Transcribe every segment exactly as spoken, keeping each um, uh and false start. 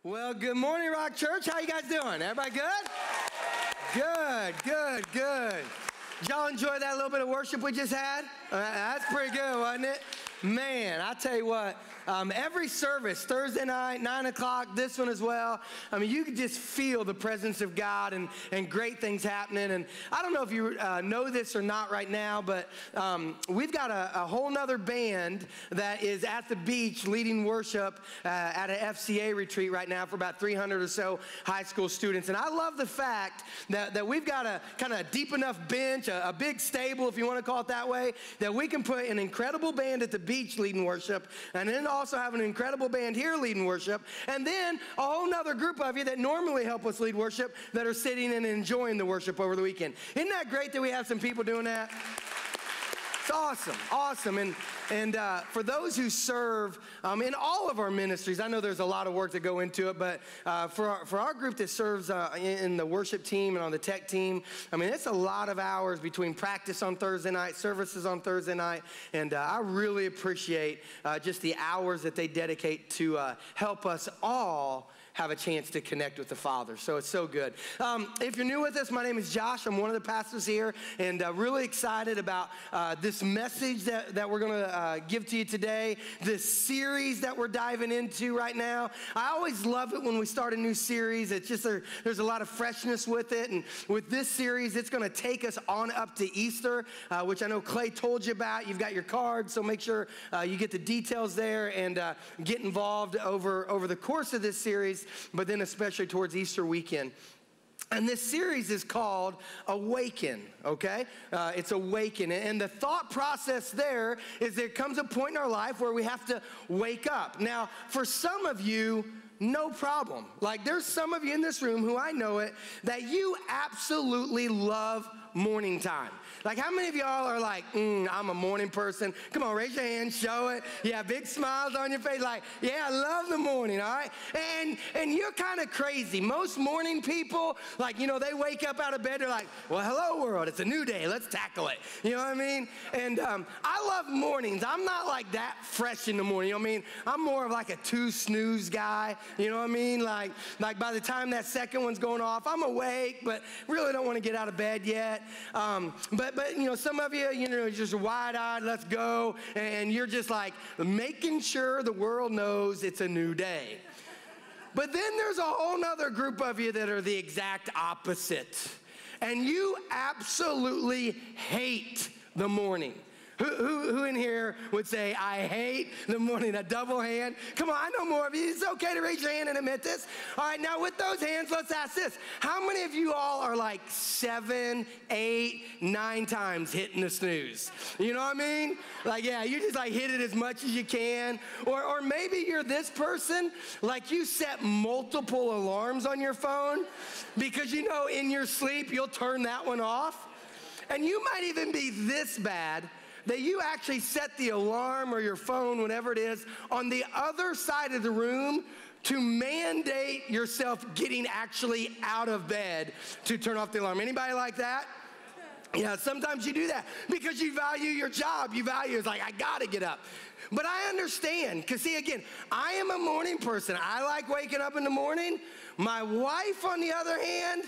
Well, good morning, Rock Church. How you guys doing? Everybody good? Good, good, good. Did y'all enjoy that little bit of worship we just had? Uh, that's pretty good, wasn't it? Man, I tell you what, um, every service, Thursday night, nine o'clock, this one as well, I mean, you can just feel the presence of God and, and great things happening. And I don't know if you uh, know this or not right now, but um, we've got a, a whole nother band that is at the beach leading worship uh, at an F C A retreat right now for about three hundred or so high school students. And I love the fact that, that we've got a kind of deep enough bench, a, a big stable, if you want to call it that way, that we can put an incredible band at the beach leading worship, and then also have an incredible band here leading worship, and then a whole nother group of you that normally help us lead worship that are sitting and enjoying the worship over the weekend. Isn't that great that we have some people doing that? It's awesome, awesome. And and uh, for those who serve um, in all of our ministries, I know there's a lot of work to go into it, but uh, for, our, for our group that serves uh, in, in the worship team and on the tech team, I mean, it's a lot of hours between practice on Thursday night, services on Thursday night, and uh, I really appreciate uh, just the hours that they dedicate to uh, help us all have a chance to connect with the Father. So it's so good. Um, if you're new with us, my name is Josh. I'm one of the pastors here, and uh, really excited about uh, this message that, that we're going to uh, give to you today, this series that we're diving into right now. I always love it when we start a new series. It's just there, there's a lot of freshness with it, and with this series, it's going to take us on up to Easter, uh, which I know Clay told you about. You've got your card, so make sure uh, you get the details there and uh, get involved over, over the course of this series, but then especially towards Easter weekend. And this series is called Awaken, okay? Uh, it's Awaken. And the thought process there is there comes a point in our life where we have to wake up. Now, for some of you, no problem. Like, there's some of you in this room who I know it, that you absolutely love morning time. Like, how many of y'all are like, mm, I'm a morning person? Come on, raise your hand, show it. Yeah, big smiles on your face, like, yeah, I love the morning, all right? And and you're kind of crazy. Most morning people, like, you know, they wake up out of bed, they're like, well, hello, world, it's a new day, let's tackle it. You know what I mean? And um, I love mornings. I'm not like that fresh in the morning, you know what I mean? I'm more of like a two snooze guy, you know what I mean? Like, like by the time that second one's going off, I'm awake, but really don't want to get out of bed yet. Um, but, but, you know, some of you, you know, just wide-eyed, let's go, and you're just like making sure the world knows it's a new day. But then there's a whole nother group of you that are the exact opposite, and you absolutely hate the morning. Who, who, who in here would say, I hate the morning? A double hand? Come on, I know more of you. It's okay to raise your hand and admit this. All right, now with those hands, let's ask this. How many of you all are like seven, eight, nine times hitting the snooze? You know what I mean? Like, yeah, you just like hit it as much as you can. Or, or maybe you're this person, like you set multiple alarms on your phone because you know in your sleep you'll turn that one off. And you might even be this bad that you actually set the alarm or your phone, whatever it is, on the other side of the room to mandate yourself getting actually out of bed to turn off the alarm. Anybody like that? Yeah, sometimes you do that because you value your job. You value, it's like, I gotta get up. But I understand, because see, again, I am a morning person. I like waking up in the morning. My wife, on the other hand,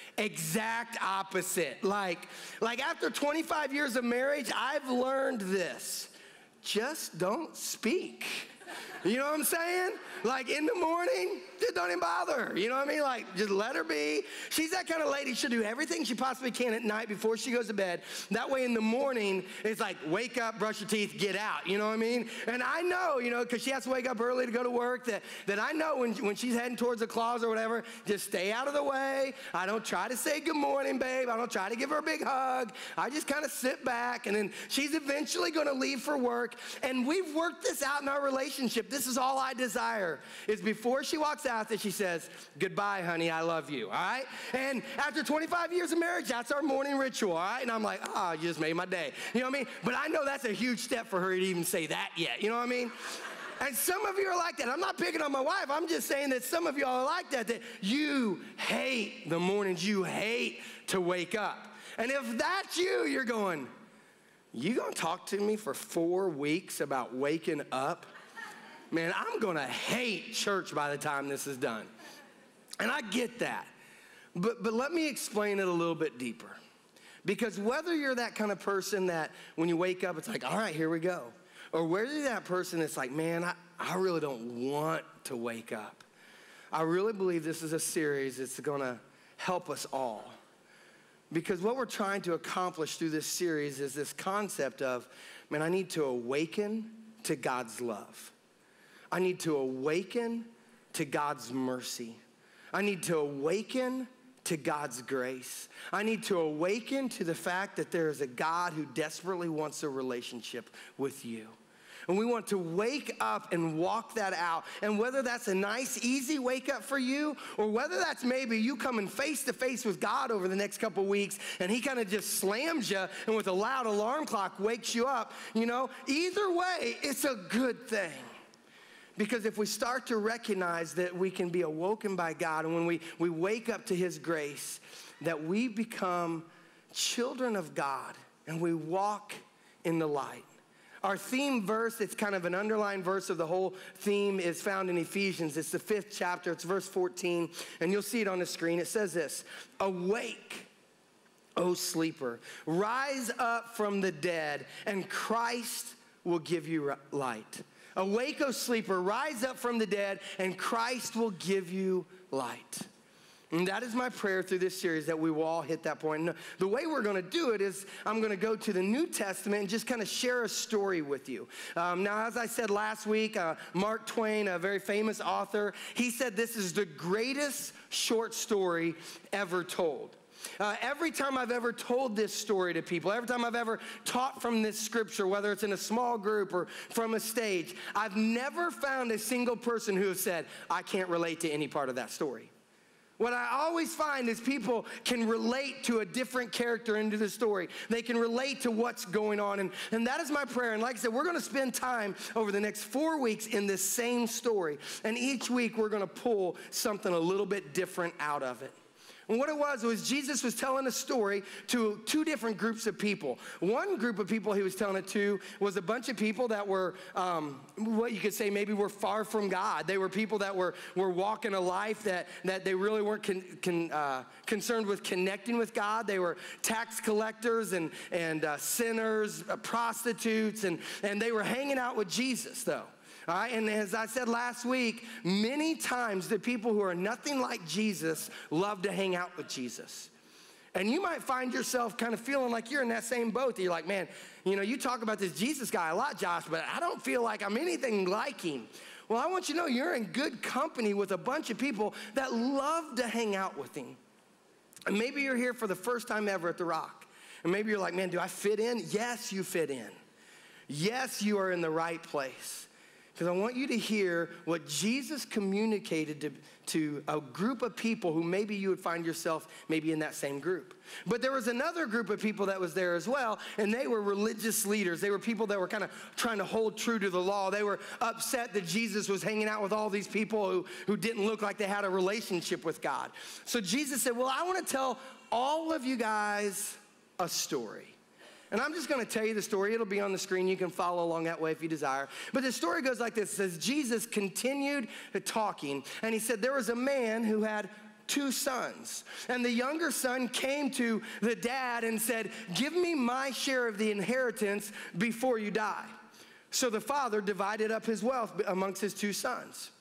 exact opposite. Like, like after twenty-five years of marriage, I've learned this. Just don't speak. You know what I'm saying? Like in the morning, just don't even bother her. You know what I mean? Like, just let her be. She's that kind of lady. She'll do everything she possibly can at night before she goes to bed. That way in the morning, it's like, wake up, brush your teeth, get out. You know what I mean? And I know, you know, because she has to wake up early to go to work, that, that I know when, when she's heading towards the closet or whatever, just stay out of the way. I don't try to say good morning, babe. I don't try to give her a big hug. I just kind of sit back, and then she's eventually going to leave for work. And we've worked this out in our relationship. This is all I desire, is before she walks out that she says, goodbye, honey, I love you, all right? And after twenty-five years of marriage, that's our morning ritual, all right? And I'm like, oh, you just made my day. You know what I mean? But I know that's a huge step for her to even say that yet, you know what I mean? And some of you are like that. I'm not picking on my wife. I'm just saying that some of y'all are like that, that you hate the mornings. You hate to wake up. And if that's you, you're going, you gonna talk to me for four weeks about waking up? man, I'm gonna hate church by the time this is done. And I get that. But, but let me explain it a little bit deeper. Because whether you're that kind of person that when you wake up, it's like, all right, here we go. Or whether you're that person that's like, man, I, I really don't want to wake up. I really believe this is a series that's gonna help us all. Because what we're trying to accomplish through this series is this concept of, man, I need to awaken to God's love. I need to awaken to God's mercy. I need to awaken to God's grace. I need to awaken to the fact that there is a God who desperately wants a relationship with you. And we want to wake up and walk that out. And whether that's a nice, easy wake up for you, or whether that's maybe you coming face to face with God over the next couple weeks and he kind of just slams you and with a loud alarm clock wakes you up, you know, either way, it's a good thing. Because if we start to recognize that we can be awoken by God, and when we, we wake up to his grace, that we become children of God and we walk in the light. Our theme verse, it's kind of an underlying verse of the whole theme, is found in Ephesians. It's the fifth chapter, it's verse fourteen, and you'll see it on the screen. It says this, awake, O sleeper, rise up from the dead, and Christ will give you light. Awake, O sleeper, rise up from the dead, and Christ will give you light. And that is my prayer through this series, that we will all hit that point. And the way we're going to do it is I'm going to go to the New Testament and just kind of share a story with you. Um, now, as I said last week, uh, Mark Twain, a very famous author, he said this is the greatest short story ever told. Uh, every time I've ever told this story to people, every time I've ever taught from this scripture, whether it's in a small group or from a stage, I've never found a single person who has said, I can't relate to any part of that story. What I always find is people can relate to a different character into the story. They can relate to what's going on. And, and that is my prayer. And like I said, we're going to spend time over the next four weeks in this same story. And each week we're going to pull something a little bit different out of it. And what it was, was Jesus was telling a story to two different groups of people. One group of people he was telling it to was a bunch of people that were, um, what you could say maybe were far from God. They were people that were, were walking a life that, that they really weren't con, con, uh, concerned with connecting with God. They were tax collectors and, and uh, sinners, uh, prostitutes, and, and they were hanging out with Jesus, though. All right, and as I said last week, many times the people who are nothing like Jesus love to hang out with Jesus. And you might find yourself kind of feeling like you're in that same boat. You're like, man, you know, you talk about this Jesus guy a lot, Josh, but I don't feel like I'm anything like him. Well, I want you to know you're in good company with a bunch of people that love to hang out with him. And maybe you're here for the first time ever at The Rock. And maybe you're like, man, do I fit in? Yes, you fit in. Yes, you are in the right place. Because I want you to hear what Jesus communicated to, to a group of people who maybe you would find yourself maybe in that same group. But there was another group of people that was there as well, and they were religious leaders. They were people that were kind of trying to hold true to the law. They were upset that Jesus was hanging out with all these people who, who didn't look like they had a relationship with God. So Jesus said, well, I want to tell all of you guys a story. And I'm just going to tell you the story. It'll be on the screen. You can follow along that way if you desire. But the story goes like this. It says, Jesus continued talking, and he said, there was a man who had two sons. And the younger son came to the dad and said, give me my share of the inheritance before you die. So the father divided up his wealth amongst his two sons.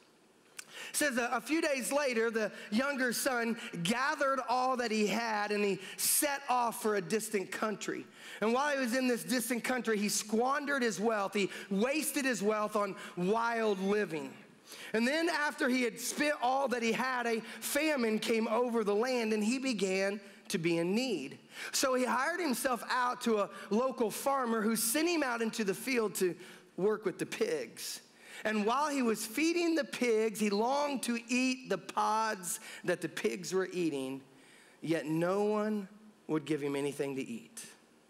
It says a, a few days later, the younger son gathered all that he had and he set off for a distant country. And while he was in this distant country, he squandered his wealth. He wasted his wealth on wild living. And then after he had spent all that he had, a famine came over the land and he began to be in need. So he hired himself out to a local farmer who sent him out into the field to work with the pigs. And while he was feeding the pigs, he longed to eat the pods that the pigs were eating, yet no one would give him anything to eat.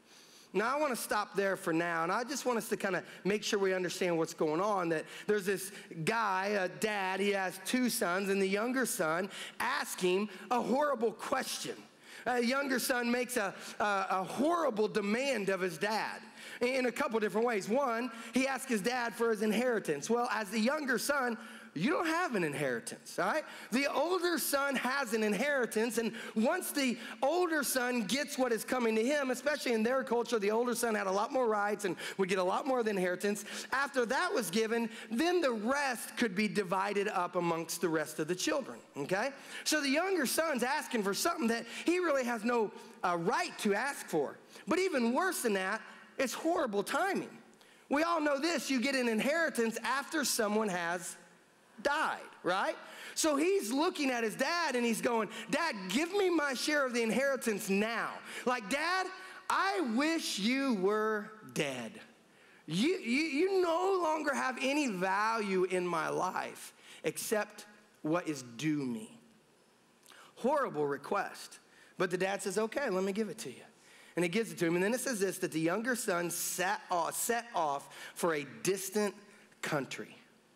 Now, I want to stop there for now, and I just want us to kind of make sure we understand what's going on, that there's this guy, a dad, he has two sons, and the younger son asks him a horrible question. A younger son makes a, a, a horrible demand of his dad. in a couple different ways. One, he asked his dad for his inheritance. Well, as the younger son, you don't have an inheritance, all right? The older son has an inheritance, and once the older son gets what is coming to him, especially in their culture, the older son had a lot more rights and would get a lot more of the inheritance. After that was given, then the rest could be divided up amongst the rest of the children, okay? So the younger son's asking for something that he really has no uh, right to ask for. But even worse than that, it's horrible timing. We all know this, you get an inheritance after someone has died, right? So he's looking at his dad and he's going, Dad, give me my share of the inheritance now. Like, Dad, I wish you were dead. You, you, you no longer have any value in my life except what is due me. Horrible request. But the dad says, okay, let me give it to you. And he gives it to him. And then it says this, that the younger son sat off, set off for a distant country.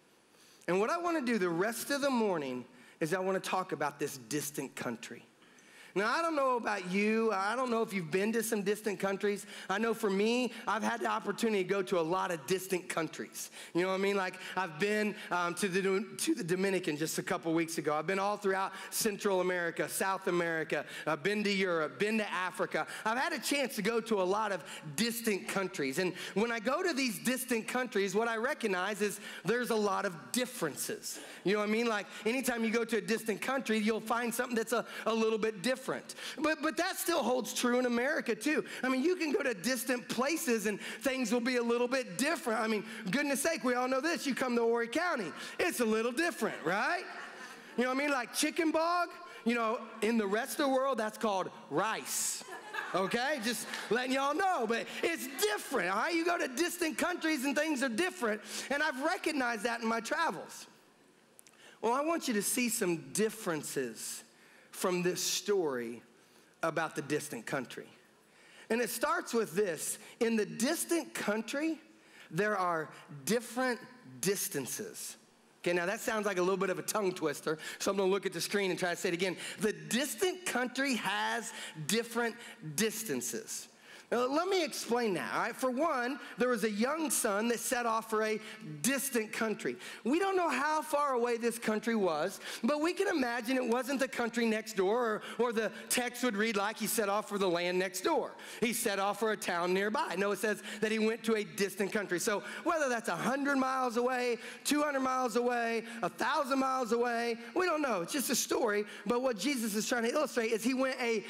And what I want to do the rest of the morning is I want to talk about this distant country. Now, I don't know about you. I don't know if you've been to some distant countries. I know for me, I've had the opportunity to go to a lot of distant countries. You know what I mean? Like, I've been um, to, the, to the Dominican just a couple weeks ago. I've been all throughout Central America, South America. I've been to Europe, been to Africa. I've had a chance to go to a lot of distant countries. And when I go to these distant countries, what I recognize is there's a lot of differences. You know what I mean? Like, anytime you go to a distant country, you'll find something that's a, a little bit different. But, but that still holds true in America too. I mean, you can go to distant places and things will be a little bit different. I mean, goodness sake, we all know this. You come to Horry County, it's a little different, right? You know what I mean? Like chicken bog, you know, in the rest of the world, that's called rice. Okay, just letting y'all know, but it's different, all right? You go to distant countries and things are different, and I've recognized that in my travels. Well, I want you to see some differences from this story about the distant country. And it starts with this. In the distant country, there are different distances. Okay, now that sounds like a little bit of a tongue twister, so I'm gonna look at the screen and try to say it again. The distant country has different distances. Now, let me explain that, all right? For one, there was a young son that set off for a distant country. We don't know how far away this country was, but we can imagine it wasn't the country next door, or, or the text would read like he set off for the land next door. He set off for a town nearby. No, it says that he went to a distant country. So whether that's one hundred miles away, two hundred miles away, one thousand miles away, we don't know. It's just a story. But what Jesus is trying to illustrate is he went a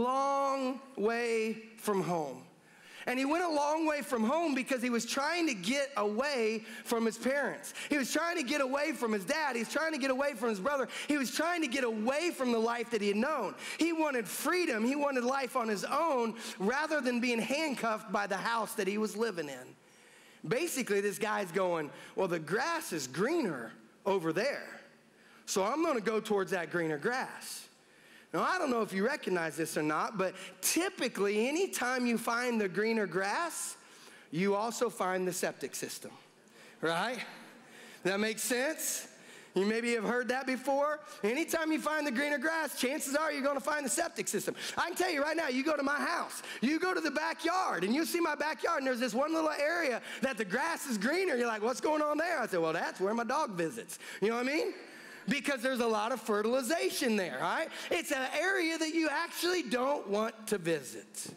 long way from home. And he went a long way from home because he was trying to get away from his parents. He was trying to get away from his dad. He was trying to get away from his brother. He was trying to get away from the life that he had known. He wanted freedom. He wanted life on his own rather than being handcuffed by the house that he was living in. Basically, this guy's going, well, the grass is greener over there, so I'm going to go towards that greener grass. Now, I don't know if you recognize this or not, but typically, anytime you find the greener grass, you also find the septic system, right? That makes sense? You maybe have heard that before. Anytime you find the greener grass, chances are you're going to find the septic system. I can tell you right now, you go to my house, you go to the backyard, and you see my backyard, and there's this one little area that the grass is greener. You're like, what's going on there? I said, well, that's where my dog visits. You know what I mean? Because there's a lot of fertilization there, all right? It's an area that you actually don't want to visit.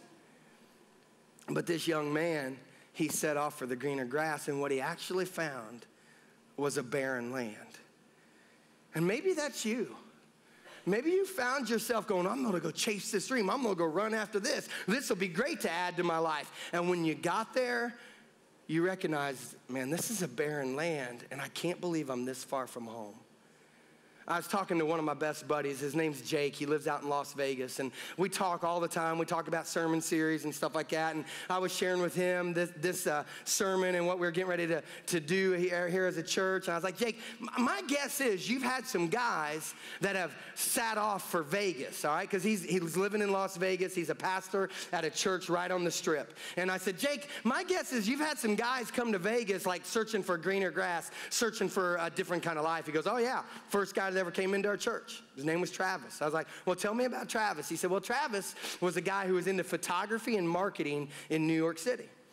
But this young man, he set off for the greener grass, and what he actually found was a barren land. And maybe that's you. Maybe you found yourself going, I'm gonna go chase this dream. I'm gonna go run after this. This will be great to add to my life. And when you got there, you recognize, man, this is a barren land, and I can't believe I'm this far from home. I was talking to one of my best buddies. His name's Jake. He lives out in Las Vegas, and we talk all the time. We talk about sermon series and stuff like that, and I was sharing with him this, this uh, sermon and what we we're getting ready to, to do here, here as a church, and I was like, Jake, my guess is you've had some guys that have sat off for Vegas, all right, because he's, he's living in Las Vegas. He's a pastor at a church right on the Strip, and I said, Jake, my guess is you've had some guys come to Vegas like searching for greener grass, searching for a different kind of life. He goes, oh, yeah, first guy that ever came into our church. His name was Travis. I was like, well, tell me about Travis. He said, well, Travis was a guy who was into photography and marketing in New York City.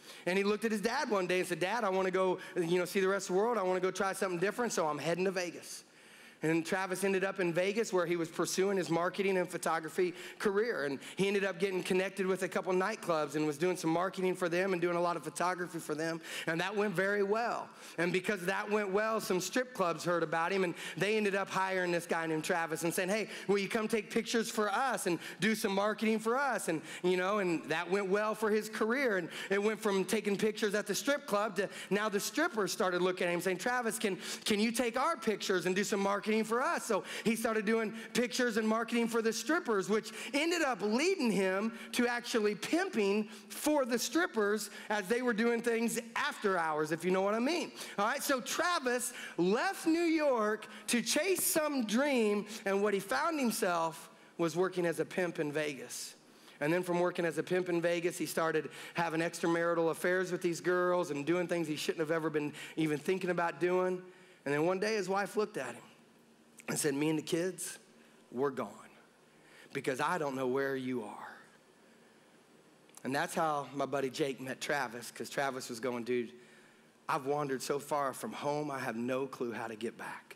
And he looked at his dad one day and said, Dad, I want to go, you know, see the rest of the world. I want to go try something different, so I'm heading to Vegas. And Travis ended up in Vegas where he was pursuing his marketing and photography career. And he ended up getting connected with a couple nightclubs and was doing some marketing for them and doing a lot of photography for them. And that went very well. And because that went well, some strip clubs heard about him and they ended up hiring this guy named Travis and saying, hey, will you come take pictures for us and do some marketing for us? And, you know, and that went well for his career. And it went from taking pictures at the strip club to now the strippers started looking at him saying, Travis, can, can you take our pictures and do some marketing for us? So he started doing pictures and marketing for the strippers, which ended up leading him to actually pimping for the strippers as they were doing things after hours, if you know what I mean. All right, so Travis left New York to chase some dream, and what he found himself was working as a pimp in Vegas. And then from working as a pimp in Vegas, he started having extramarital affairs with these girls and doing things he shouldn't have ever been even thinking about doing. And then one day his wife looked at him and said, me and the kids, we're gone because I don't know where you are. And that's how my buddy Jake met Travis, because Travis was going, dude, I've wandered so far from home, I have no clue how to get back.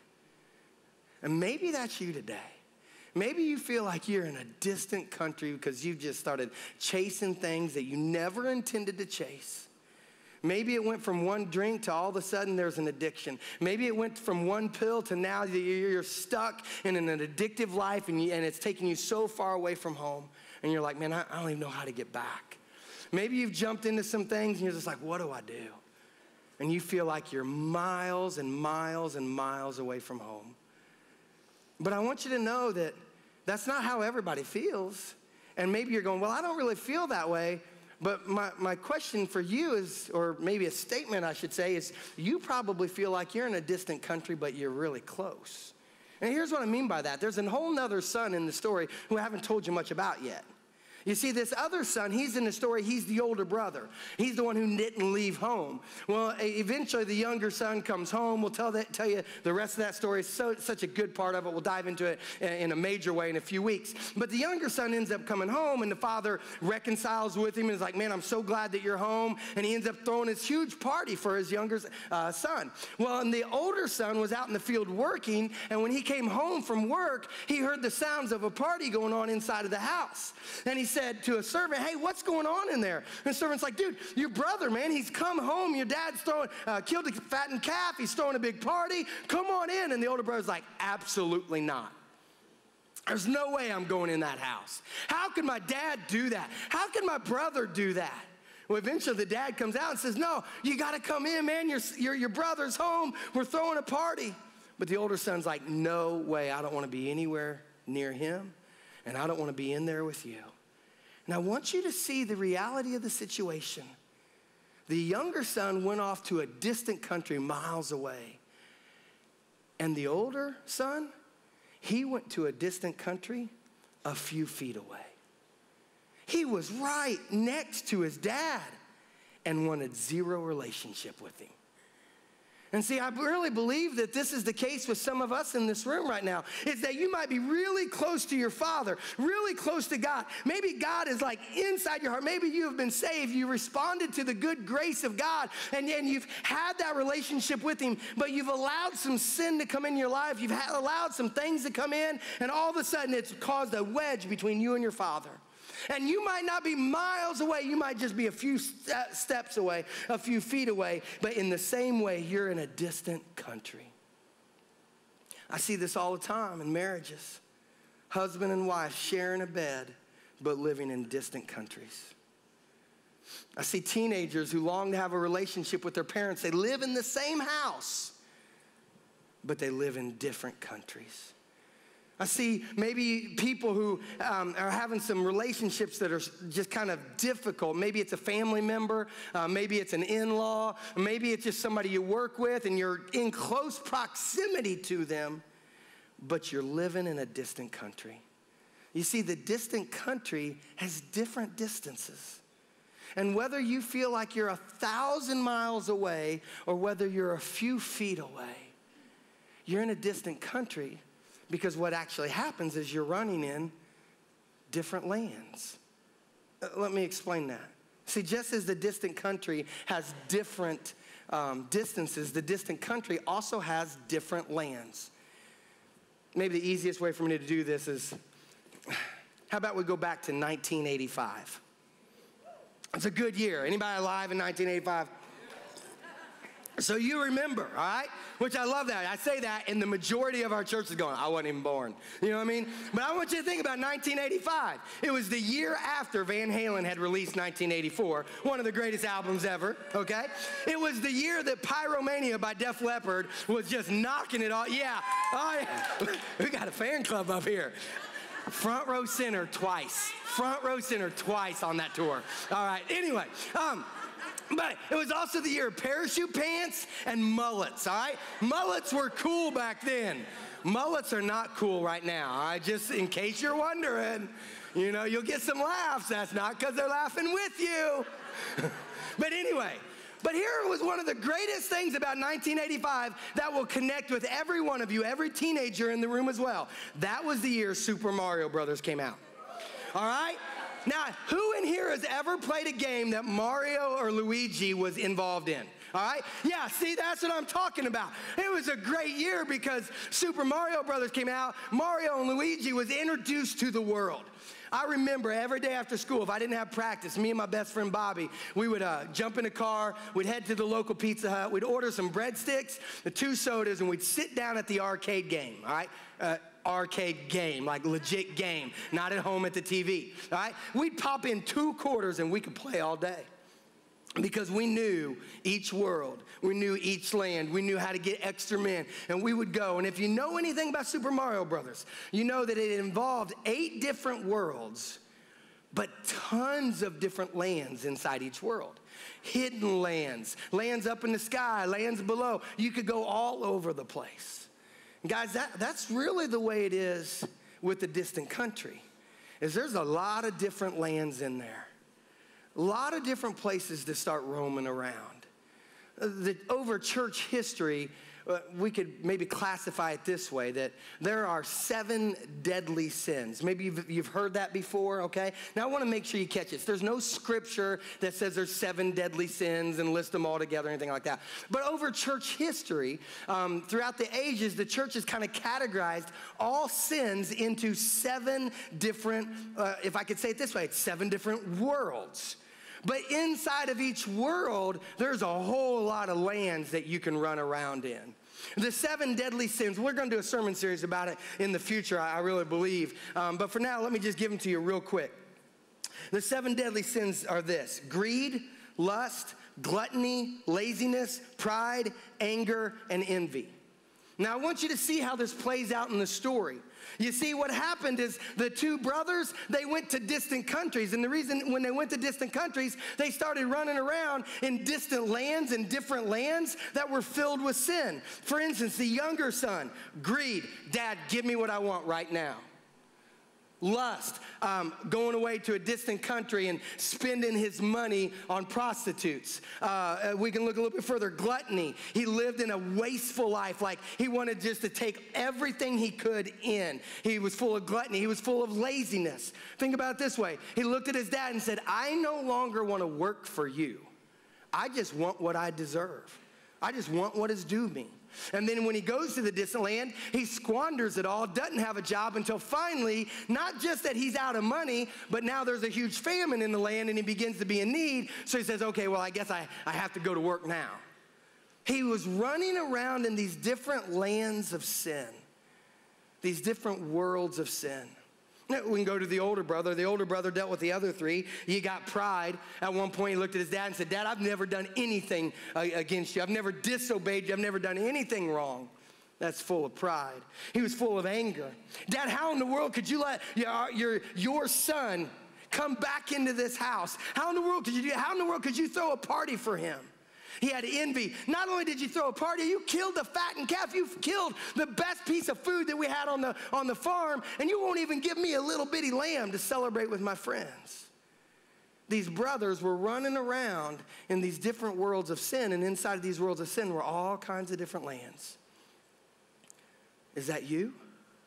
And maybe that's you today. Maybe you feel like you're in a distant country because you've just started chasing things that you never intended to chase. Maybe it went from one drink to all of a sudden there's an addiction. Maybe it went from one pill to now you're stuck in an addictive life and, you, and it's taking you so far away from home. And you're like, man, I, I don't even know how to get back. Maybe you've jumped into some things and you're just like, what do I do? And you feel like you're miles and miles and miles away from home. But I want you to know that that's not how everybody feels. And maybe you're going, well, I don't really feel that way. But my, my question for you is, or maybe a statement I should say, is you probably feel like you're in a distant country, but you're really close. And here's what I mean by that. There's a whole nother son in the story who I haven't told you much about yet. You see, this other son, he's in the story, he's the older brother. He's the one who didn't leave home. Well, eventually the younger son comes home. We'll tell, that, tell you the rest of that story. It's so, such a good part of it. We'll dive into it in a major way in a few weeks. But the younger son ends up coming home, and the father reconciles with him and is like, man, I'm so glad that you're home. And he ends up throwing this huge party for his younger uh, son. Well, and the older son was out in the field working, and when he came home from work, he heard the sounds of a party going on inside of the house. And he said to a servant, hey, what's going on in there? And the servant's like, dude, your brother, man, he's come home. Your dad's throwing, uh, killed a fattened calf. He's throwing a big party. Come on in. And the older brother's like, absolutely not. There's no way I'm going in that house. How could my dad do that? How could my brother do that? Well, eventually the dad comes out and says, no, you got to come in, man. Your, your, your brother's home. We're throwing a party. But the older son's like, no way. I don't want to be anywhere near him, and I don't want to be in there with you. And I want you to see the reality of the situation. The younger son went off to a distant country miles away. And the older son, he went to a distant country a few feet away. He was right next to his dad and wanted zero relationship with him. And see, I really believe that this is the case with some of us in this room right now, is that you might be really close to your Father, really close to God. Maybe God is like inside your heart. Maybe you have been saved. You responded to the good grace of God, and then you've had that relationship with him, but you've allowed some sin to come in your life. You've had, allowed some things to come in, and all of a sudden it's caused a wedge between you and your Father. And you might not be miles away. You might just be a few st- steps away, a few feet away. But in the same way, you're in a distant country. I see this all the time in marriages. Husband and wife sharing a bed, but living in distant countries. I see teenagers who long to have a relationship with their parents. They live in the same house, but they live in different countries. I see maybe people who um, are having some relationships that are just kind of difficult. Maybe it's a family member, uh, maybe it's an in-law, maybe it's just somebody you work with and you're in close proximity to them, but you're living in a distant country. You see, the distant country has different distances. And whether you feel like you're a thousand miles away or whether you're a few feet away, you're in a distant country. Because what actually happens is you're running in different lands. Uh, let me explain that. See, just as the distant country has different um, distances, the distant country also has different lands. Maybe the easiest way for me to do this is, how about we go back to nineteen eighty-five? It's a good year. Anybody alive in nineteen eighty-five? So you remember, all right? Which I love that. I say that, and the majority of our church is going, I wasn't even born. You know what I mean? But I want you to think about nineteen eighty-five. It was the year after Van Halen had released nineteen eighty-four, one of the greatest albums ever, okay? It was the year that Pyromania by Def Leppard was just knocking it all. Yeah, oh yeah. We got a fan club up here. Front row center twice. Front row center twice on that tour. All right, anyway. Um, But it was also the year of parachute pants and mullets, all right? Mullets were cool back then. Mullets are not cool right now, all right? Just in case you're wondering, you know, you'll get some laughs. That's not because they're laughing with you. But anyway, but here was one of the greatest things about nineteen eighty-five that will connect with every one of you, every teenager in the room as well. That was the year Super Mario Brothers came out, all right? Now, who in here has ever played a game that Mario or Luigi was involved in? All right? Yeah, see, that's what I'm talking about. It was a great year because Super Mario Brothers came out. Mario and Luigi was introduced to the world. I remember every day after school, if I didn't have practice, me and my best friend Bobby, we would uh, jump in a car, we'd head to the local Pizza Hut, we'd order some breadsticks, the two sodas, and we'd sit down at the arcade game, all right? Uh, arcade game, like legit game, not at home at the T V, all right? We'd pop in two quarters and we could play all day because we knew each world, we knew each land, we knew how to get extra men, and we would go. And if you know anything about Super Mario Brothers, you know that it involved eight different worlds, but tons of different lands inside each world. Hidden lands, lands up in the sky, lands below. You could go all over the place. Guys, that, that's really the way it is with the distant country, is there's a lot of different lands in there. A lot of different places to start roaming around. The, over church history, uh, we could maybe classify it this way, that there are seven deadly sins. Maybe you've, you've heard that before, okay? Now, I want to make sure you catch this. There's no scripture that says there's seven deadly sins and list them all together or anything like that. But over church history, um, throughout the ages, the church has kind of categorized all sins into seven different, uh, if I could say it this way, it's seven different worlds. But inside of each world, there's a whole lot of lands that you can run around in. The seven deadly sins, we're going to do a sermon series about it in the future, I really believe. Um, but for now, let me just give them to you real quick. The seven deadly sins are this: greed, lust, gluttony, laziness, pride, anger, and envy. Now, I want you to see how this plays out in the story. You see, what happened is the two brothers, they went to distant countries. And the reason when they went to distant countries, they started running around in distant lands and different lands that were filled with sin. For instance, the younger son, greed. Dad, give me what I want right now. Lust, um, going away to a distant country and spending his money on prostitutes. Uh, we can look a little bit further. Gluttony. He lived in a wasteful life, like he wanted just to take everything he could in. He was full of gluttony. He was full of laziness. Think about it this way. He looked at his dad and said, I no longer want to work for you. I just want what I deserve. I just want what is due me. And then when he goes to the distant land, he squanders it all, doesn't have a job until finally, not just that he's out of money, but now there's a huge famine in the land and he begins to be in need. So he says, okay, well, I guess I, I have to go to work now. He was running around in these different lands of sin, these different worlds of sin. We can go to the older brother. The older brother dealt with the other three. He got pride. At one point, he looked at his dad and said, Dad, I've never done anything uh, against you. I've never disobeyed you. I've never done anything wrong. That's full of pride. He was full of anger. Dad, how in the world could you let your, your, your son come back into this house? How in the world could you do, how in the world could you throw a party for him? He had envy. Not only did you throw a party, you killed the fattened calf. You killed the best piece of food that we had on the, on the farm, and you won't even give me a little bitty lamb to celebrate with my friends. These brothers were running around in these different worlds of sin, and inside of these worlds of sin were all kinds of different lands. Is that you?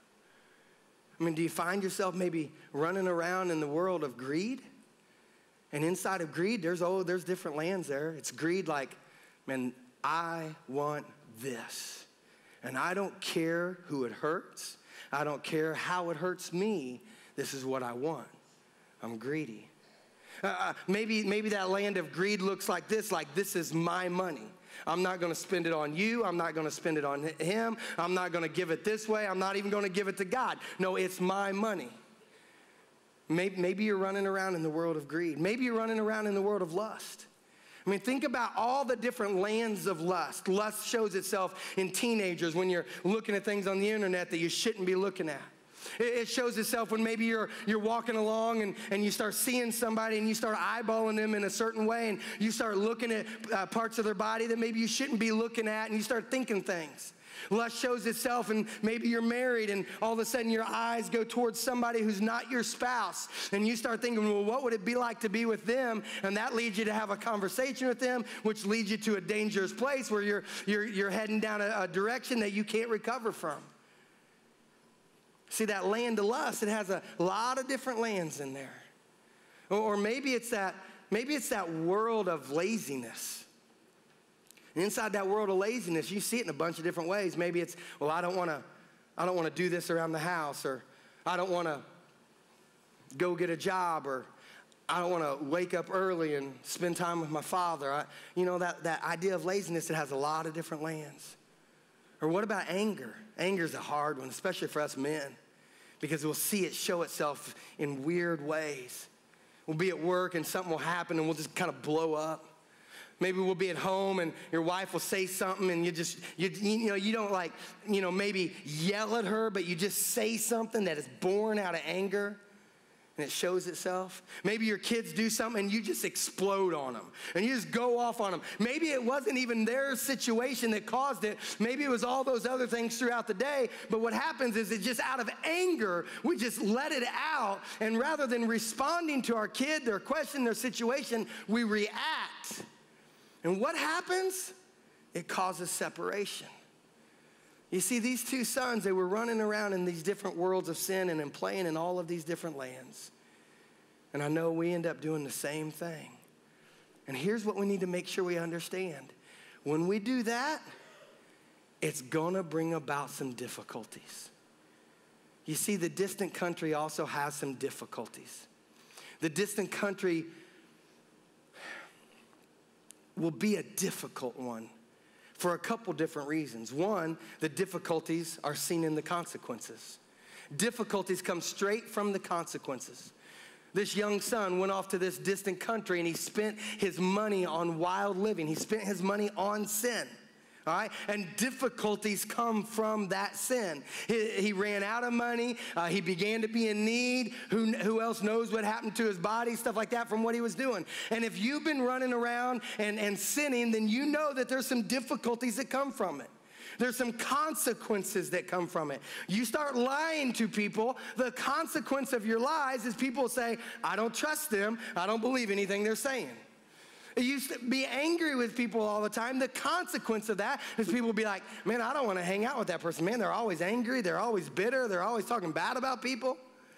I mean, do you find yourself maybe running around in the world of greed? And inside of greed, there's, oh, there's different lands there. It's greed like, man, I want this. And I don't care who it hurts. I don't care how it hurts me. This is what I want. I'm greedy. Uh, maybe, maybe that land of greed looks like this, like this is my money. I'm not going to spend it on you. I'm not going to spend it on him. I'm not going to give it this way. I'm not even going to give it to God. No, it's my money. Maybe, maybe you're running around in the world of greed. Maybe you're running around in the world of lust. I mean, think about all the different lands of lust. Lust shows itself in teenagers when you're looking at things on the internet that you shouldn't be looking at. It shows itself when maybe you're, you're walking along and, and you start seeing somebody and you start eyeballing them in a certain way and you start looking at uh, parts of their body that maybe you shouldn't be looking at and you start thinking things. Lust shows itself and maybe you're married and all of a sudden your eyes go towards somebody who's not your spouse and you start thinking, well, what would it be like to be with them? And that leads you to have a conversation with them, which leads you to a dangerous place where you're, you're, you're heading down a, a direction that you can't recover from. See, that land of lust, it has a lot of different lands in there. Or, or maybe it's that, maybe it's that world of laziness. And inside that world of laziness, you see it in a bunch of different ways. Maybe it's, well, I don't want to, I don't want to do this around the house, or I don't want to go get a job, or I don't want to wake up early and spend time with my father. I, you know, that, that idea of laziness, it has a lot of different lands. Or what about anger? Anger is a hard one, especially for us men, because we'll see it show itself in weird ways. We'll be at work and something will happen and we'll just kind of blow up. Maybe we'll be at home and your wife will say something and you just, you, you know, you don't like, you know, maybe yell at her, but you just say something that is born out of anger. And it shows itself. Maybe your kids do something and you just explode on them. And you just go off on them. Maybe it wasn't even their situation that caused it. Maybe it was all those other things throughout the day. But what happens is it just out of anger, we just let it out. And rather than responding to our kid, their question, their situation, we react. And what happens? It causes separation. You see, these two sons, they were running around in these different worlds of sin and then playing in all of these different lands. And I know we end up doing the same thing. And here's what we need to make sure we understand. When we do that, it's going to bring about some difficulties. You see, the distant country also has some difficulties. The distant country will be a difficult one for a couple different reasons. One, the difficulties are seen in the consequences. Difficulties come straight from the consequences. This young son went off to this distant country and he spent his money on wild living. He spent his money on sin. All right, and difficulties come from that sin. He, he ran out of money. Uh, he began to be in need. Who, who else knows what happened to his body, stuff like that from what he was doing. And if you've been running around and, and sinning, then you know that there's some difficulties that come from it. There's some consequences that come from it. You start lying to people, the consequence of your lies is people say, I don't trust them. I don't believe anything they're saying. You used to be angry with people all the time. The consequence of that is people will be like, man, I don't want to hang out with that person. Man, they're always angry. They're always bitter. They're always talking bad about people.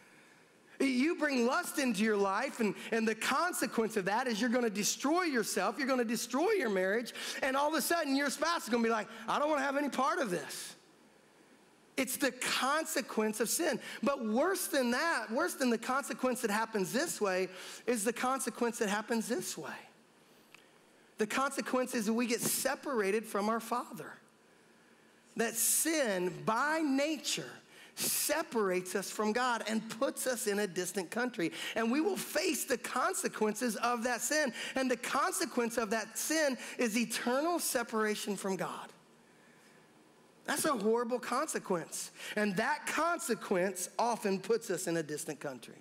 You bring lust into your life, and, and the consequence of that is you're going to destroy yourself. You're going to destroy your marriage. And all of a sudden, your spouse is going to be like, I don't want to have any part of this. It's the consequence of sin. But worse than that, worse than the consequence that happens this way, is the consequence that happens this way. The consequence is that we get separated from our Father. That sin, by nature, separates us from God and puts us in a distant country. And we will face the consequences of that sin. And the consequence of that sin is eternal separation from God. That's a horrible consequence. And that consequence often puts us in a distant country.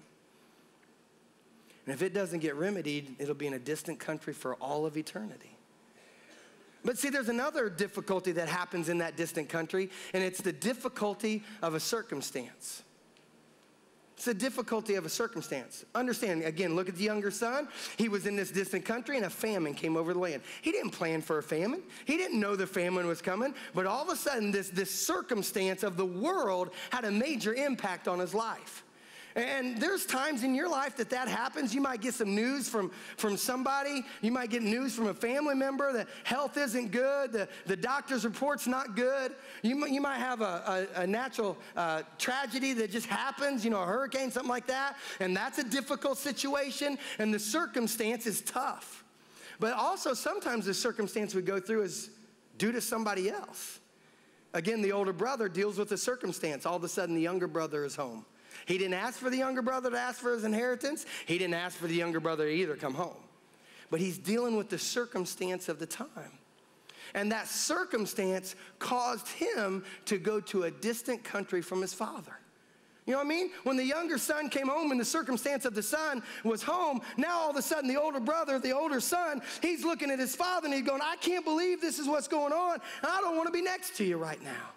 And if it doesn't get remedied, it'll be in a distant country for all of eternity. But see, there's another difficulty that happens in that distant country, and it's the difficulty of a circumstance. It's the difficulty of a circumstance. Understand, again, look at the younger son. He was in this distant country, and a famine came over the land. He didn't plan for a famine. He didn't know the famine was coming, but all of a sudden, this, this circumstance of the world had a major impact on his life. And there's times in your life that that happens. You might get some news from, from somebody. You might get news from a family member that health isn't good. The, the doctor's report's not good. You, might, you might have a, a, a natural uh, tragedy that just happens, you know, a hurricane, something like that. And that's a difficult situation, and the circumstance is tough. But also sometimes the circumstance we go through is due to somebody else. Again, the older brother deals with the circumstance. All of a sudden, the younger brother is home. He didn't ask for the younger brother to ask for his inheritance. He didn't ask for the younger brother to either come home. But he's dealing with the circumstance of the time. And that circumstance caused him to go to a distant country from his father. You know what I mean? When the younger son came home and the circumstance of the son was home, now all of a sudden the older brother, the older son, he's looking at his father and he's going, I can't believe this is what's going on, and I don't want to be next to you right now.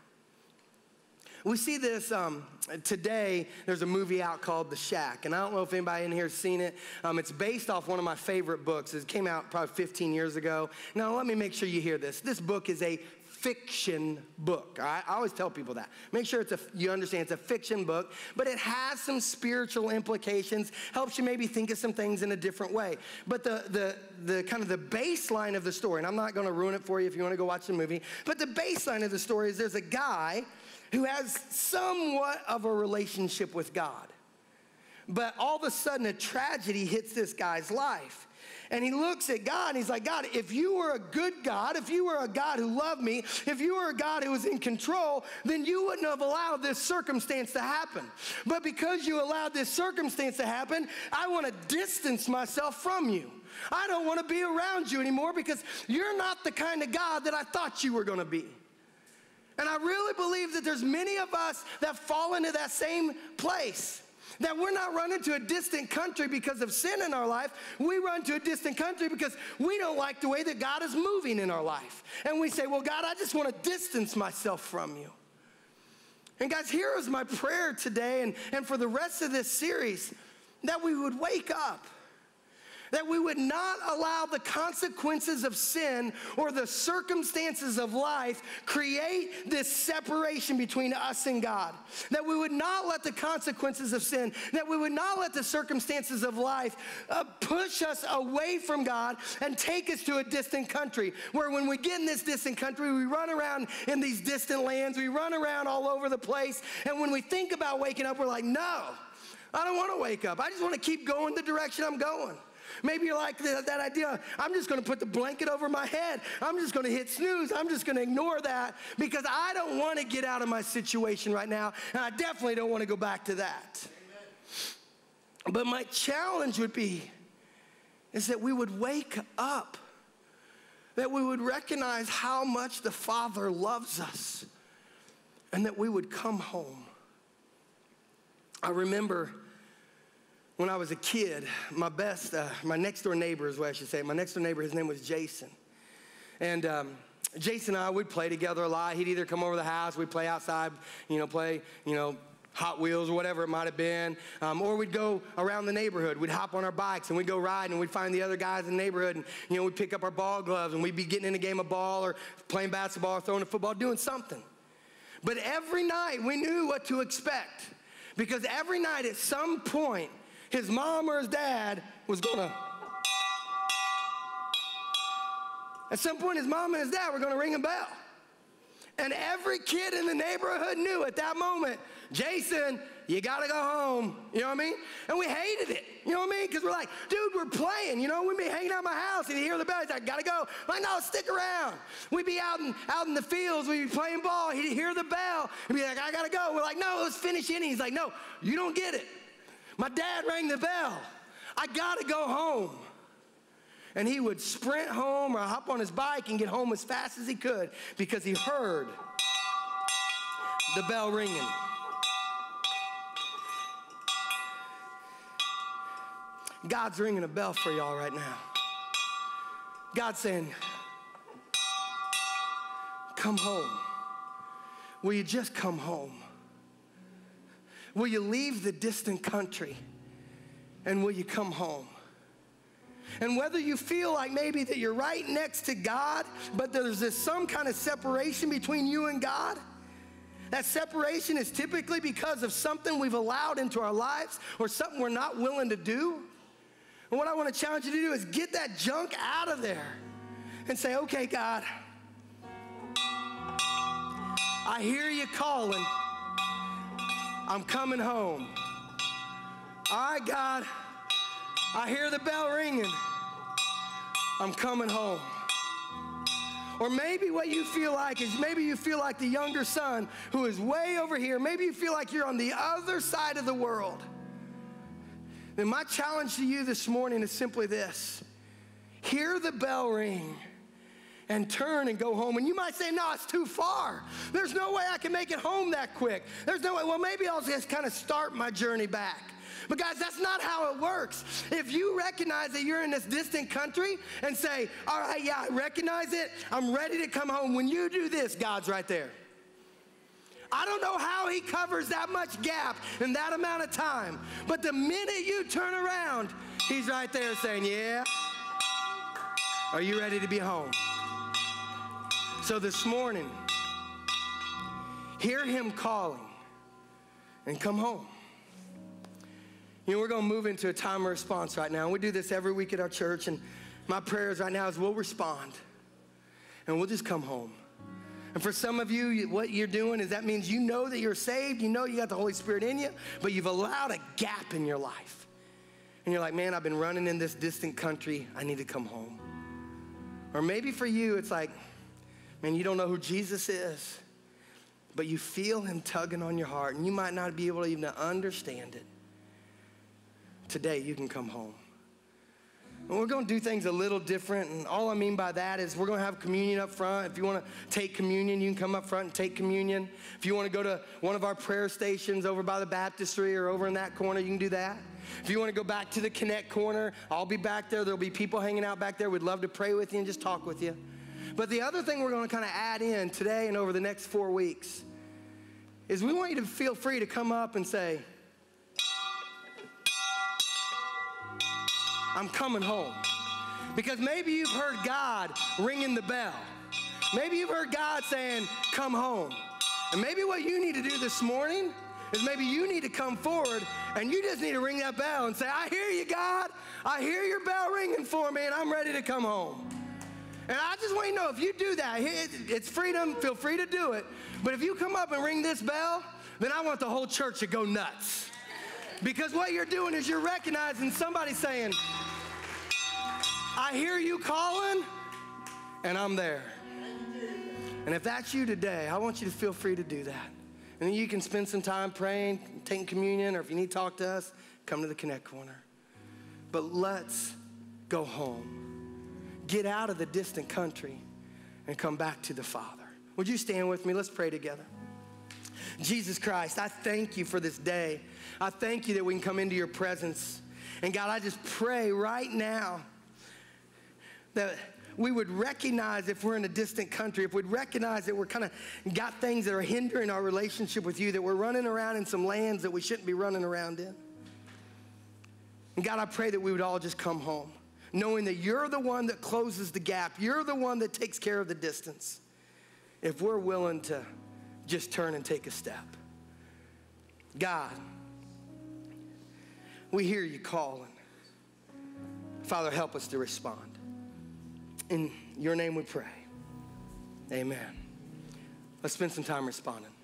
We see this um, today. There's a movie out called The Shack, and I don't know if anybody in here has seen it. Um, it's based off one of my favorite books. It came out probably fifteen years ago. Now, let me make sure you hear this. This book is a fiction book. All right? I always tell people that. Make sure it's a, you understand it's a fiction book, but it has some spiritual implications, helps you maybe think of some things in a different way. But the, the, the kind of the baseline of the story, and I'm not going to ruin it for you if you want to go watch the movie, but the baseline of the story is there's a guy who has somewhat of a relationship with God. But all of a sudden, a tragedy hits this guy's life. And he looks at God and he's like, God, if you were a good God, if you were a God who loved me, if you were a God who was in control, then you wouldn't have allowed this circumstance to happen. But because you allowed this circumstance to happen, I want to distance myself from you. I don't want to be around you anymore because you're not the kind of God that I thought you were going to be. And I really believe that there's many of us that fall into that same place. That we're not running to a distant country because of sin in our life. We run to a distant country because we don't like the way that God is moving in our life. And we say, well, God, I just want to distance myself from you. And guys, here is my prayer today and, and for the rest of this series, that we would wake up. That we would not allow the consequences of sin or the circumstances of life create this separation between us and God. That we would not let the consequences of sin, that we would not let the circumstances of life uh, push us away from God and take us to a distant country. Where when we get in this distant country, we run around in these distant lands, we run around all over the place, and when we think about waking up, we're like, no, I don't want to wake up. I just want to keep going the direction I'm going. Maybe you're like that, that idea, I'm just going to put the blanket over my head. I'm just going to hit snooze. I'm just going to ignore that because I don't want to get out of my situation right now, and I definitely don't want to go back to that. Amen. But my challenge would be is that we would wake up, that we would recognize how much the Father loves us, and that we would come home. I remember when I was a kid, my best, uh, my next door neighbor is what I should say. My next door neighbor, his name was Jason. And um, Jason and I, we'd play together a lot. He'd either come over to the house, we'd play outside, you know, play, you know, Hot Wheels or whatever it might have been. Um, or we'd go around the neighborhood. We'd hop on our bikes and we'd go ride and we'd find the other guys in the neighborhood and, you know, we'd pick up our ball gloves and we'd be getting in a game of ball or playing basketball or throwing a football, doing something. But every night we knew what to expect because every night at some point, his mom or his dad was gonna, at some point his mom and his dad were gonna ring a bell. And every kid in the neighborhood knew at that moment, Jason, you gotta go home, you know what I mean? And we hated it, you know what I mean? Because we're like, dude, we're playing, you know, we'd be hanging out at my house and you hear the bell, he's like, gotta go. I'm like, no, stick around. We'd be out in, out in the fields, we'd be playing ball, he'd hear the bell, and be like, I gotta go. We're like, no, let's finish inning. He's like, no, you don't get it. My dad rang the bell. I gotta go home. And he would sprint home or hop on his bike and get home as fast as he could because he heard the bell ringing. God's ringing a bell for y'all right now. God's saying, come home. Will you just come home? Will you leave the distant country and will you come home? And whether you feel like maybe that you're right next to God, but there's this some kind of separation between you and God, That separation is typically because of something we've allowed into our lives or something we're not willing to do. And what I want to challenge you to do is get that junk out of there and say, okay, God, I hear you calling. I'm coming home. All right, God, I hear the bell ringing. I'm coming home. Or maybe what you feel like is maybe you feel like the younger son who is way over here. Maybe you feel like you're on the other side of the world. Then my challenge to you this morning is simply this. Hear the bell ring and turn and go home. And you might say, no, it's too far. There's no way I can make it home that quick. There's no way. Well, maybe I'll just kind of start my journey back. But guys, that's not how it works. If you recognize that you're in this distant country and say, all right, yeah, I recognize it. I'm ready to come home. When you do this, God's right there. I don't know how he covers that much gap in that amount of time. But the minute you turn around, he's right there saying, yeah, are you ready to be home? So this morning, hear him calling and come home. You know, we're going to move into a time of response right now. We do this every week at our church, and my prayers right now is we'll respond, and we'll just come home. And for some of you, what you're doing is that means you know that you're saved, you know you got the Holy Spirit in you, but you've allowed a gap in your life. And you're like, man, I've been running in this distant country. I need to come home. Or maybe for you, it's like, man, you don't know who Jesus is, but you feel him tugging on your heart, and you might not be able to even understand it. Today, you can come home. And we're going to do things a little different, and all I mean by that is we're going to have communion up front. If you want to take communion, you can come up front and take communion. If you want to go to one of our prayer stations over by the baptistry or over in that corner, you can do that. If you want to go back to the Connect corner, I'll be back there. There'll be people hanging out back there. We'd love to pray with you and just talk with you. But the other thing we're going to kind of add in today and over the next four weeks is we want you to feel free to come up and say, I'm coming home. Because maybe you've heard God ringing the bell. Maybe you've heard God saying, come home. And maybe what you need to do this morning is maybe you need to come forward and you just need to ring that bell and say, I hear you, God. I hear your bell ringing for me and I'm ready to come home. And I just want you to know, if you do that, it's freedom. Feel free to do it. But if you come up and ring this bell, then I want the whole church to go nuts. Because what you're doing is you're recognizing somebody saying, I hear you calling, and I'm there. And if that's you today, I want you to feel free to do that. And then you can spend some time praying, taking communion, or if you need to talk to us, come to the Connect corner. But let's go home. Get out of the distant country and come back to the Father. Would you stand with me? Let's pray together. Jesus Christ, I thank you for this day. I thank you that we can come into your presence. And God, I just pray right now that we would recognize if we're in a distant country, if we'd recognize that we're kind of got things that are hindering our relationship with you, that we're running around in some lands that we shouldn't be running around in. And God, I pray that we would all just come home, knowing that you're the one that closes the gap. You're the one that takes care of the distance. If we're willing to just turn and take a step. God, we hear you calling. Father, help us to respond. In your name we pray. Amen. Let's spend some time responding.